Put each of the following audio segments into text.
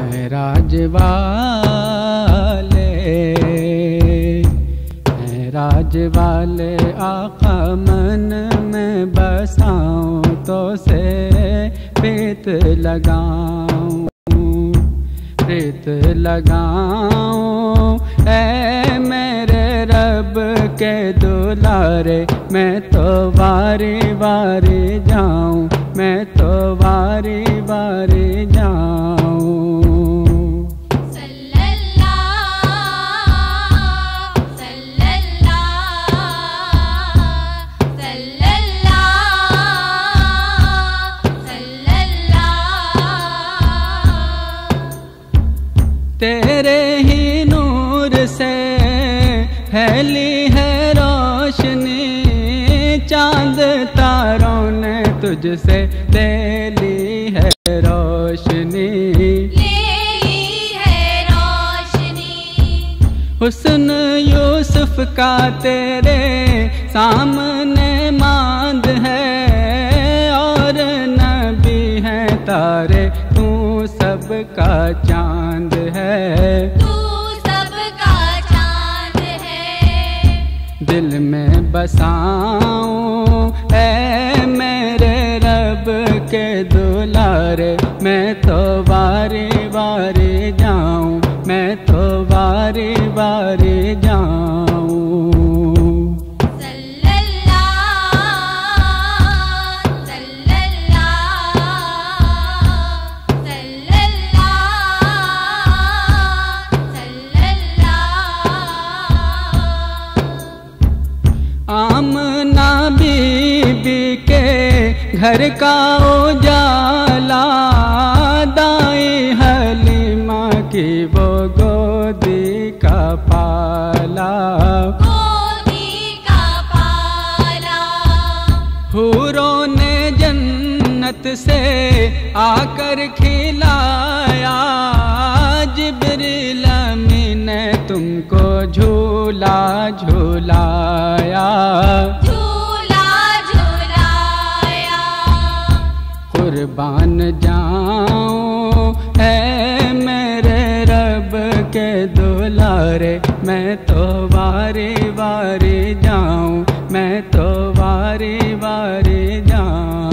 मेराज वाले, मेराज वाले आका मन में बसाऊं तो से प्रीत लगाऊं, प्रीत लगाऊं। ऐ मेरे रब के दुलारे, मैं तो वारी वारी जाऊं, मैं तो वारी वारी जाऊं। तेरे ही नूर से फैली है रोशनी, चांद तारों ने तुझसे ले ली है रोशनी, ले ली है रोशनी। हुस्न यूसुफ का तेरे सामने मांद है, और नबी है तारे तू सबका चांद है, तू सबका चांद है। दिल में बसाऊं ऐ मेरे रब के दुलारे, मैं तो वारी वारी जाऊं, मैं तो वारी वारी जाऊं। आमना बीबी के घर का उजाला, दाई हलीमा की वो गोदी का पाला, गोदी का पाला। हूरों ने जन्नत से आकर खिलाया, जिब्रील अमीन ने तुमको झूला झूलाया, झूला झूलाया। कुर्बान जाऊं है मेरे रब के दुलारे, मैं तो वारी वारी जाऊं, मैं तो वारी वारी जाऊं।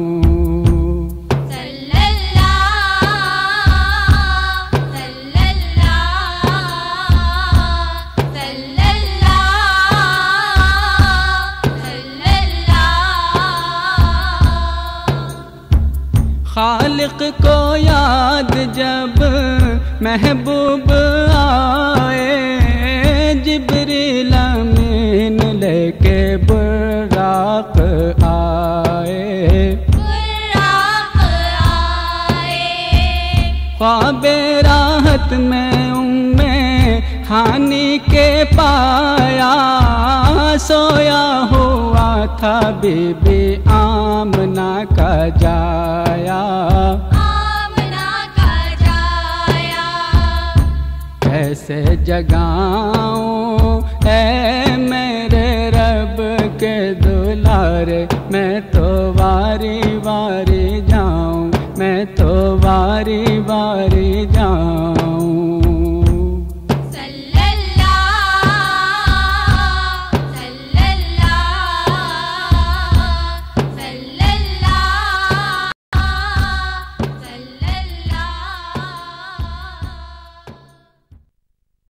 खालिक को याद जब महबूब आए, जिब्रील अमीन लेके बुराक आए, बुराक आए। ख्वाबे राहत में उम्मे हानि के पाया, सोया हुआ था बीबी आमना का जाया, आमना का जाया। कैसे जगाऊं ऐ मेरे रब के दुलारे, मैं तो वारी वारी जाऊं, मैं तो वारी वारी जाऊं।